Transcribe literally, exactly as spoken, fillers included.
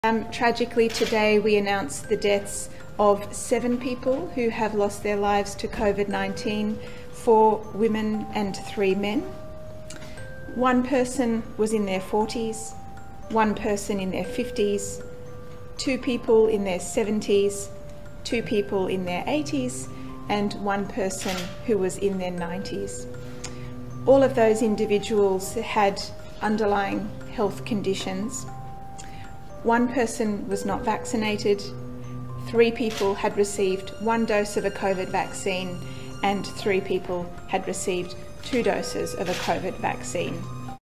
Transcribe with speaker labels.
Speaker 1: Um, tragically today we announced the deaths of seven people who have lost their lives to COVID nineteen, four women and three men. One person was in their forties, one person in their fifties, two people in their seventies, two people in their eighties, and one person who was in their nineties. All of those individuals had underlying health conditions. One person was not vaccinated, three people had received one dose of a COVID vaccine, and three people had received two doses of a COVID vaccine.